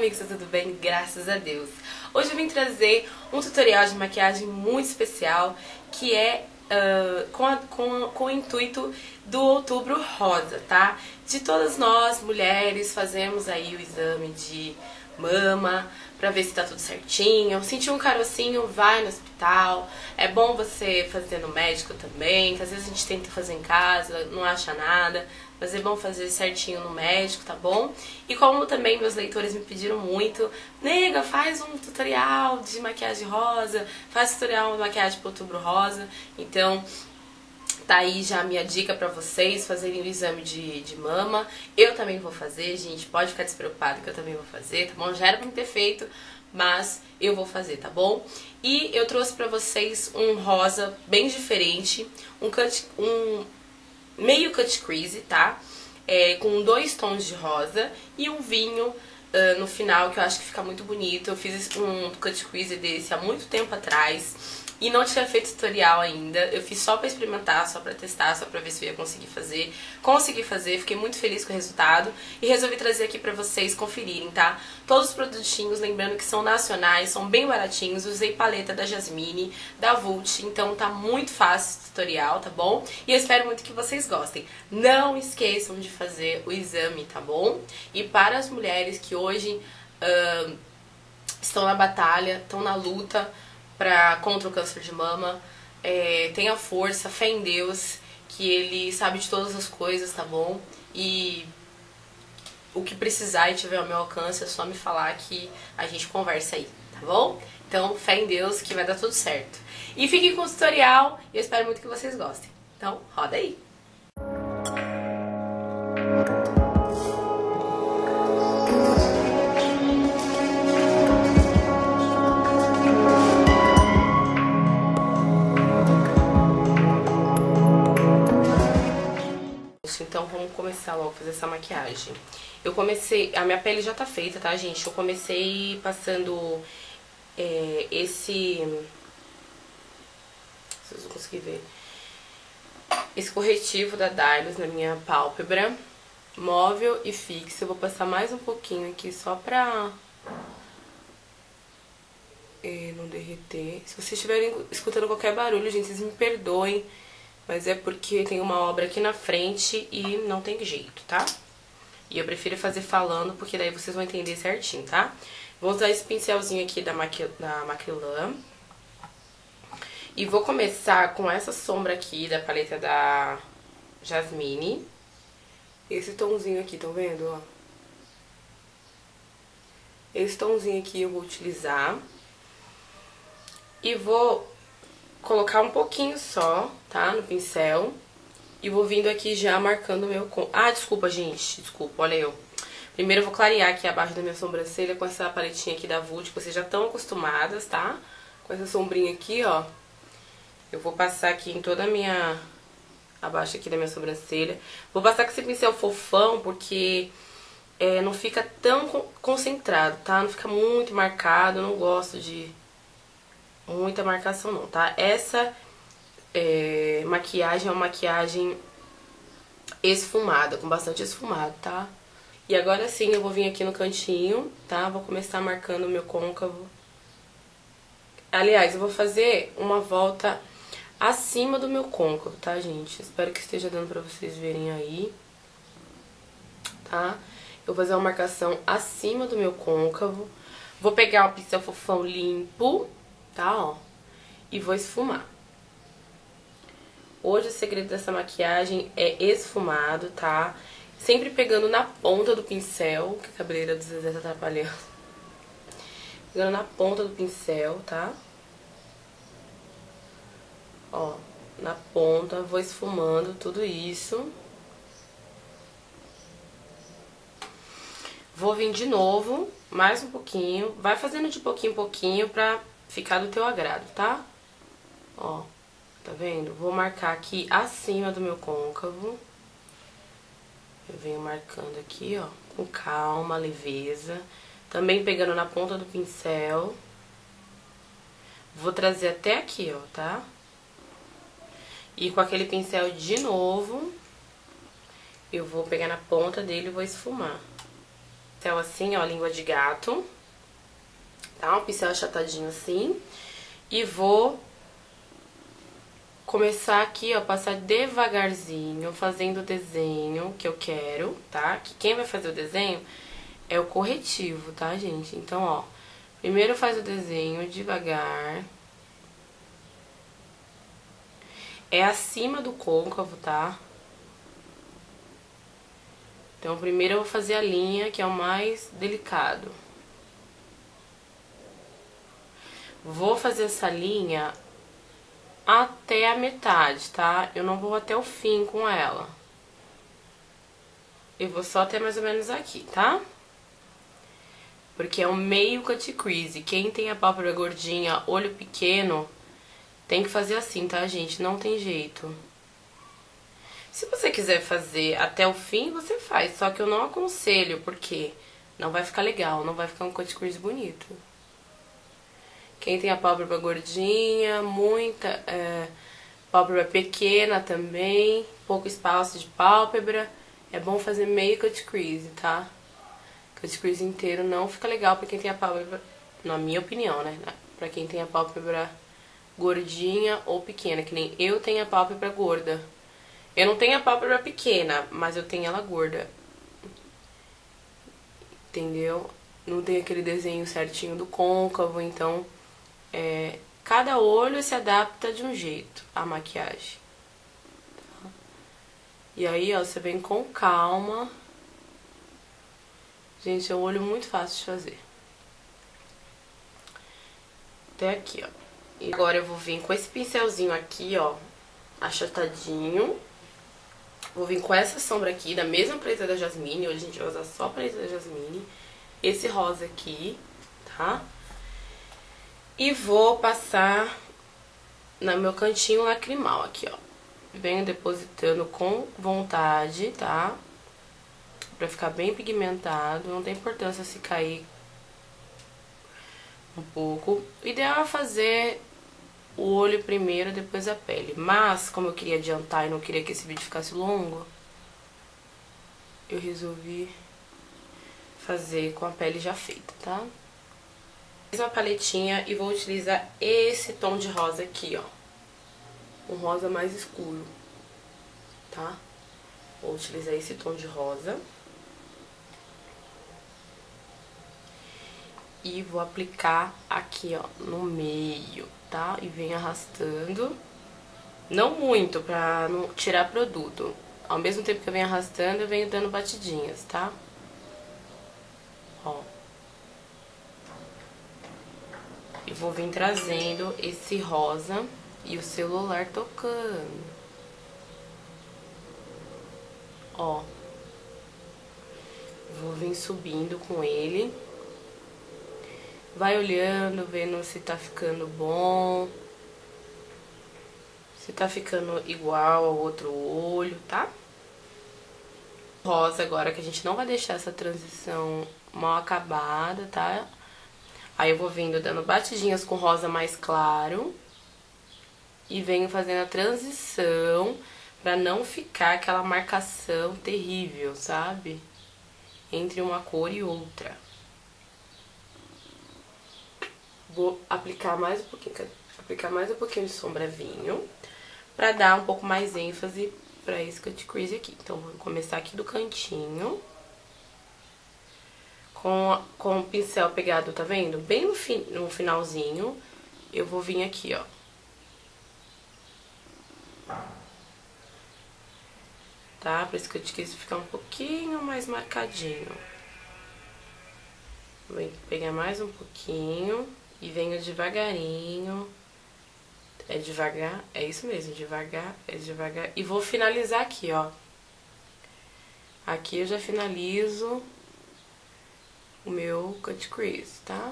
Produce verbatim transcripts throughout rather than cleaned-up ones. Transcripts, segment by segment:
amigos, tá tudo bem? Graças a Deus. Hoje eu vim trazer um tutorial de maquiagem muito especial, que é uh, com, a, com, com o intuito do Outubro Rosa, tá? De todas nós, mulheres, fazemos aí o exame de mama pra ver se tá tudo certinho. Sentiu um carocinho, vai no hospital. É bom você fazer no médico também, que às vezes a gente tenta fazer em casa, não acha nada. Mas é bom fazer certinho no médico, tá bom? E como também meus leitores me pediram muito, nega, faz um tutorial de maquiagem rosa, faz tutorial de maquiagem pro Outubro Rosa. Então, tá aí já a minha dica pra vocês fazerem o exame de, de mama. Eu também vou fazer, gente, pode ficar despreocupado que eu também vou fazer, tá bom? Já era pra me ter feito, mas eu vou fazer, tá bom? E eu trouxe pra vocês um rosa bem diferente, um cut... um meio cut crease, tá? É, com dois tons de rosa e um vinho uh, no final, que eu acho que fica muito bonito. Eu fiz um cut crease desse há muito tempo atrás e não tinha feito tutorial ainda. Eu fiz só pra experimentar, só pra testar, só pra ver se eu ia conseguir fazer. Consegui fazer, fiquei muito feliz com o resultado e resolvi trazer aqui pra vocês conferirem, tá? Todos os produtinhos, lembrando que são nacionais, são bem baratinhos. Usei paleta da Jasmine, da Vult, então tá muito fácil esse tutorial, tá bom? E eu espero muito que vocês gostem. Não esqueçam de fazer o exame, tá bom? E para as mulheres que hoje uh, estão na batalha, estão na luta pra, contra o câncer de mama, é, tenha força, fé em Deus, que Ele sabe de todas as coisas, tá bom? E o que precisar e tiver ao meu alcance é só me falar que a gente conversa aí, tá bom? Então, fé em Deus que vai dar tudo certo. E fiquem com o tutorial e eu espero muito que vocês gostem. Então, roda aí! Então vamos começar logo a fazer essa maquiagem. Eu comecei, a minha pele já tá feita, tá, gente? Eu comecei passando é, esse, vocês vão conseguir ver, esse corretivo da Dylos na minha pálpebra, móvel e fixa. Eu vou passar mais um pouquinho aqui só pra é, não derreter. Se vocês estiverem escutando qualquer barulho, gente, vocês me perdoem. Mas é porque tem uma obra aqui na frente e não tem jeito, tá? E eu prefiro fazer falando, porque daí vocês vão entender certinho, tá? Vou usar esse pincelzinho aqui da, Maqui da Maquilã. E vou começar com essa sombra aqui da paleta da Jasmine. Esse tomzinho aqui, estão vendo, ó? Esse tomzinho aqui eu vou utilizar. E vou colocar um pouquinho só, tá, no pincel. E vou vindo aqui já marcando o meu... Ah, desculpa, gente, desculpa, olha eu. Primeiro eu vou clarear aqui abaixo da minha sobrancelha com essa paletinha aqui da Vult, que vocês já estão acostumadas, tá? Com essa sombrinha aqui, ó. Eu vou passar aqui em toda a minha... abaixo aqui da minha sobrancelha. Vou passar com esse pincel fofão, porque é, não fica tão concentrado, tá? Não fica muito marcado, eu não gosto de... muita marcação não, tá? Essa é, maquiagem é uma maquiagem esfumada, com bastante esfumado, tá? E agora sim eu vou vir aqui no cantinho, tá? Vou começar marcando o meu côncavo. Aliás, eu vou fazer uma volta acima do meu côncavo, tá, gente? Espero que esteja dando pra vocês verem aí, tá? Eu vou fazer uma marcação acima do meu côncavo. Vou pegar o pincel fofão limpo, tá, ó, e vou esfumar. Hoje o segredo dessa maquiagem é esfumado, tá? Sempre pegando na ponta do pincel, que a cabeleira do Zezé tá atrapalhando. Pegando na ponta do pincel, tá? Ó, na ponta, vou esfumando tudo isso. Vou vir de novo, mais um pouquinho. Vai fazendo de pouquinho em pouquinho pra ficar do teu agrado, tá? Ó, tá vendo? Vou marcar aqui acima do meu côncavo. Eu venho marcando aqui, ó, com calma, leveza. Também pegando na ponta do pincel. Vou trazer até aqui, ó, tá? E com aquele pincel de novo, eu vou pegar na ponta dele e vou esfumar. pastel assim, ó, língua de gato. Tá? Um pincel achatadinho assim. E vou começar aqui, ó, passar devagarzinho, fazendo o desenho que eu quero, tá? Que quem vai fazer o desenho é o corretivo, tá, gente? Então, ó, primeiro faz o desenho devagar. É acima do côncavo, tá? Então, primeiro eu vou fazer a linha, que é o mais delicado. Vou fazer essa linha até a metade, tá? Eu não vou até o fim com ela. Eu vou só até mais ou menos aqui, tá? Porque é um meio cut crease. Quem tem a pálpebra gordinha, olho pequeno, tem que fazer assim, tá, gente? Não tem jeito. Se você quiser fazer até o fim, você faz. Só que eu não aconselho, porque não vai ficar legal, não vai ficar um cut crease bonito. Quem tem a pálpebra gordinha, muita é, pálpebra pequena também, pouco espaço de pálpebra, é bom fazer meio cut crease, tá? Cut crease inteiro não fica legal pra quem tem a pálpebra, na minha opinião, né? Pra quem tem a pálpebra gordinha ou pequena, que nem eu tenho a pálpebra gorda. Eu não tenho a pálpebra pequena, mas eu tenho ela gorda. Entendeu? Não tem aquele desenho certinho do côncavo, então... É, cada olho se adapta de um jeito à maquiagem. Tá? E aí, ó, você vem com calma. Gente, é um olho muito fácil de fazer. Até aqui, ó. E agora eu vou vir com esse pincelzinho aqui, ó, achatadinho. Vou vir com essa sombra aqui, da mesma paleta da Jasmine. Hoje a gente vai usar só a paleta da Jasmine. Esse rosa aqui, tá? E vou passar no meu cantinho lacrimal aqui, ó. Venho depositando com vontade, tá? Pra ficar bem pigmentado. Não tem importância se cair um pouco. O ideal é fazer o olho primeiro, depois a pele. Mas, como eu queria adiantar e não queria que esse vídeo ficasse longo, eu resolvi fazer com a pele já feita, tá? Uma paletinha e vou utilizar esse tom de rosa aqui, ó. Um rosa mais escuro, tá? Vou utilizar esse tom de rosa. E vou aplicar aqui, ó, no meio, tá? E venho arrastando. Não muito, pra não tirar produto. Ao mesmo tempo que eu venho arrastando, eu venho dando batidinhas, tá? Ó. E vou vir trazendo esse rosa e o celular tocando. Ó. Vou vir subindo com ele. Vai olhando, vendo se tá ficando bom. Se tá ficando igual ao outro olho, tá? Rosa agora, que a gente não vai deixar essa transição mal acabada, tá? Aí eu vou vindo dando batidinhas com rosa mais claro. E venho fazendo a transição pra não ficar aquela marcação terrível, sabe? Entre uma cor e outra. Vou aplicar mais um pouquinho, aplicar mais um pouquinho de sombra vinho, pra dar um pouco mais ênfase pra esse cut crease aqui. Então, vou começar aqui do cantinho. Com, com o pincel pegado, tá vendo? Bem no, fi, no finalzinho, eu vou vir aqui, ó. Tá? Pra esse cut crease ficar um pouquinho mais marcadinho. Vou pegar mais um pouquinho e venho devagarinho. É devagar, é isso mesmo, devagar, é devagar. E vou finalizar aqui, ó. Aqui eu já finalizo o meu cut crease, tá?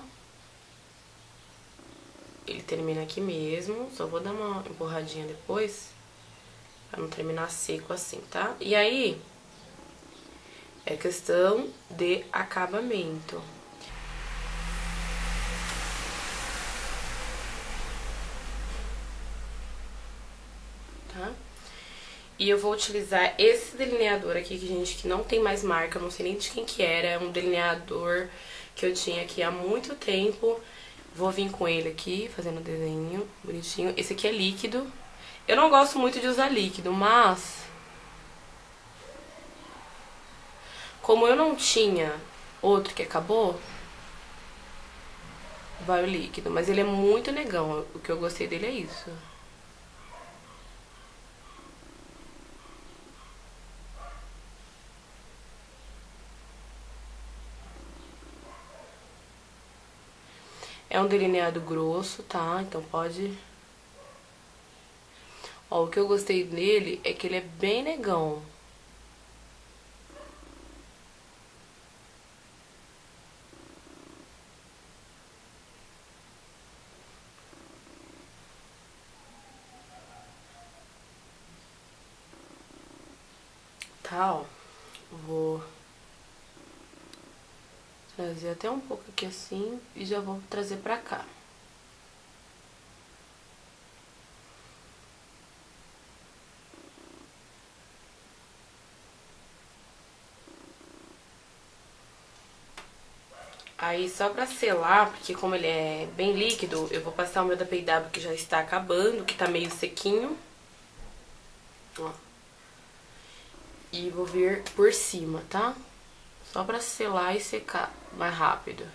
Ele termina aqui mesmo, só vou dar uma empurradinha depois, pra não terminar seco assim, tá? E aí, é questão de acabamento. Tá? E eu vou utilizar esse delineador aqui, que, gente, que não tem mais marca, eu não sei nem de quem que era. É um delineador que eu tinha aqui há muito tempo. Vou vir com ele aqui, fazendo um desenho bonitinho. Esse aqui é líquido. Eu não gosto muito de usar líquido, mas... como eu não tinha outro que acabou, vai o líquido. Mas ele é muito negão, o que eu gostei dele é isso. É um delineado grosso, tá? Então pode... Ó, o que eu gostei dele é que ele é bem negão. Tá, ó. Vou trazer até um pouco aqui assim e já vou trazer pra cá. Aí só pra selar, porque como ele é bem líquido, eu vou passar o meu da P W que já está acabando, que tá meio sequinho. Ó. E vou vir por cima, tá? Só pra selar e secar mais rápido.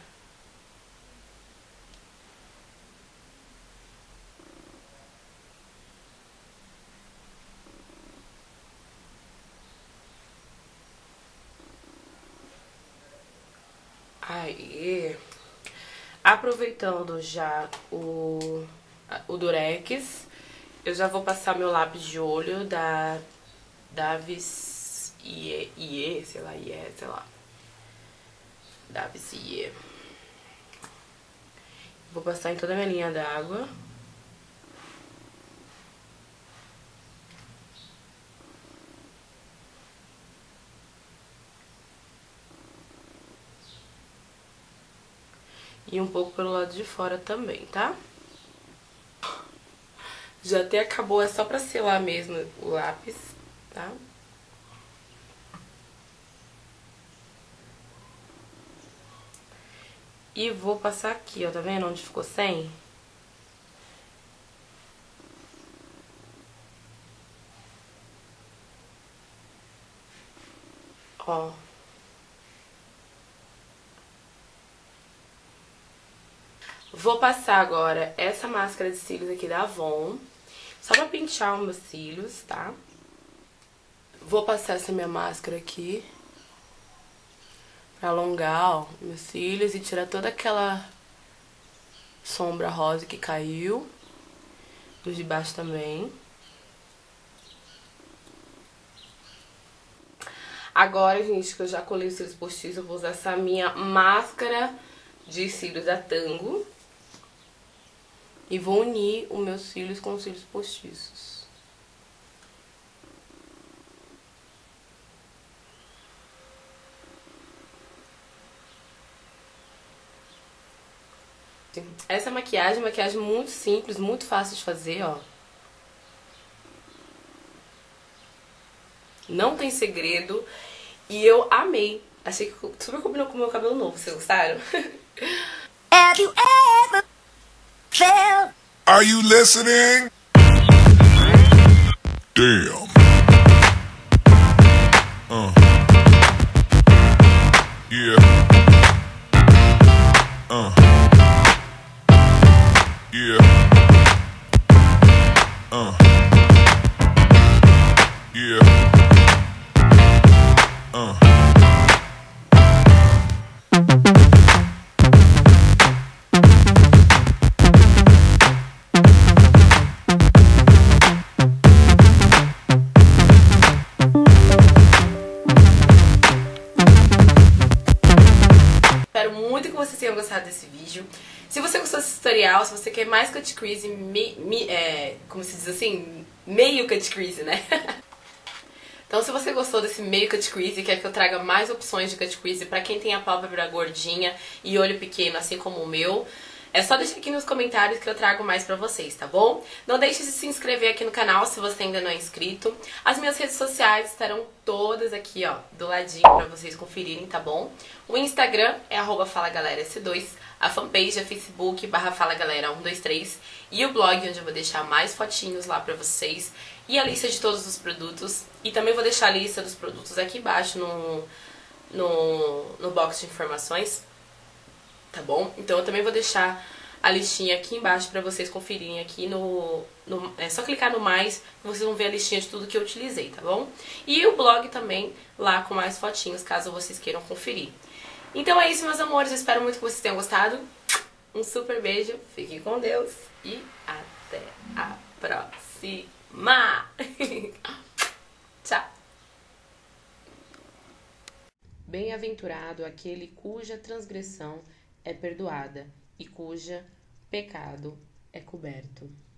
Aí, aproveitando já o, o Durex, eu já vou passar meu lápis de olho da Davis I E, sei lá, I E, sei lá. Davis I E. Vou passar em toda a minha linha d'água. E um pouco pelo lado de fora também, tá? Já até acabou, é só pra selar mesmo o lápis, tá? E vou passar aqui, ó, tá vendo onde ficou sem? Ó. Vou passar agora essa máscara de cílios aqui da Avon, só pra pentear os meus cílios, tá? Vou passar essa minha máscara aqui, pra alongar, ó, meus cílios e tirar toda aquela sombra rosa que caiu. Os de baixo também. Agora, gente, que eu já colei os cílios postiços, eu vou usar essa minha máscara de cílios da Tango. E vou unir os meus cílios com os cílios postiços. Essa maquiagem é uma maquiagem muito simples, muito fácil de fazer, ó. Não tem segredo. E eu amei. Achei que super combinou com o meu cabelo novo. Vocês gostaram? Have you ever felt... Are you listening? Damn. Uh. Yeah. Uh. Yeah. Uh. Yeah. Uh. Espero muito que vocês tenham gostado desse vídeo. Se você gostou desse tutorial, se você quer mais cut crease, me, me, é, como se diz assim, meio cut crease, né? Então se você gostou desse meio cut crease e quer que eu traga mais opções de cut crease pra quem tem a pálpebra gordinha e olho pequeno, assim como o meu, É só deixar aqui nos comentários que eu trago mais pra vocês, tá bom? Não deixe de se inscrever aqui no canal se você ainda não é inscrito. As minhas redes sociais estarão todas aqui, ó, do ladinho pra vocês conferirem, tá bom? O Instagram é arroba fala galera s dois, a fanpage é facebook barra fala galera um dois três e o blog onde eu vou deixar mais fotinhos lá pra vocês e a lista de todos os produtos. E também vou deixar a lista dos produtos aqui embaixo no, no, no box de informações. Tá bom? Então eu também vou deixar a listinha aqui embaixo pra vocês conferirem aqui no, no... É só clicar no mais que vocês vão ver a listinha de tudo que eu utilizei, tá bom? E o blog também lá com mais fotinhos, caso vocês queiram conferir. Então é isso, meus amores. Eu espero muito que vocês tenham gostado. Um super beijo, fiquem com Deus e até a próxima! Tchau! Bem-aventurado aquele cuja transgressão é perdoada e cuja pecado é coberto.